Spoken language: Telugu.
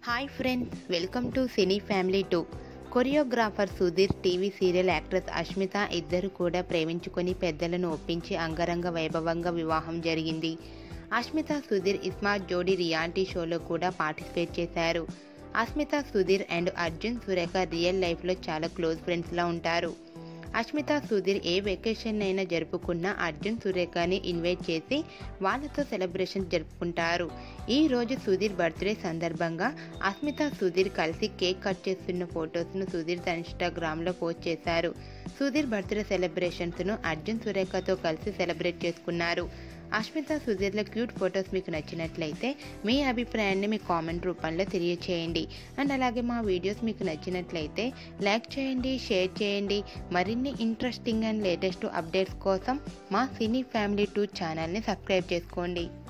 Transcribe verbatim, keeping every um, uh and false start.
Hi friends, welcome to cine family two. Choreographer Sudheer, TV serial actress Ashmita ఇద్దరు కూడా ప్రేమించుకొని పెద్దలను ఒప్పించి అంగరంగ వైభవంగా వివాహం జరిగింది. అష్మిత సుధీర్ ఇస్మార్ట్ జోడీ రియాలిటీ షోలో కూడా పార్టిసిపేట్ చేశారు. అష్మిత సుధీర్ అండ్ అర్జున్ సురేఖ రియల్ లైఫ్లో చాలా క్లోజ్ ఫ్రెండ్స్లా ఉంటారు. అష్మిత సుధీర్ ఏ వెకేషన్ అయినా జరుపుకున్నా అర్జున్ సురేఖని ఇన్వైట్ చేసి వాళ్ళతో సెలబ్రేషన్ జరుపుకుంటారు. ఈ రోజు సుధీర్ బర్త్డే సందర్భంగా అష్మిత సుధీర్ కలిసి కేక్ కట్ చేస్తున్న ఫొటోస్ను సుధీర్ తన ఇన్స్టాగ్రామ్లో పోస్ట్ చేశారు. సుధీర్ బర్త్డే సెలబ్రేషన్స్ను అర్జున్ సురేఖతో కలిసి సెలబ్రేట్ చేసుకున్నారు. అష్మిత సుధీర్ల క్యూట్ ఫొటోస్ మీకు నచ్చినట్లయితే మీ అభిప్రాయాన్ని మీ కామెంట్ రూపంలో తెలియచేయండి. అండ్ అలాగే మా వీడియోస్ మీకు నచ్చినట్లయితే లైక్ చేయండి, షేర్ చేయండి. మరిన్ని ఇంట్రెస్టింగ్ అండ్ లేటెస్ట్ అప్డేట్స్ కోసం మా సినీ ఫ్యామిలీ టూ ఛానల్ని సబ్స్క్రైబ్ చేసుకోండి.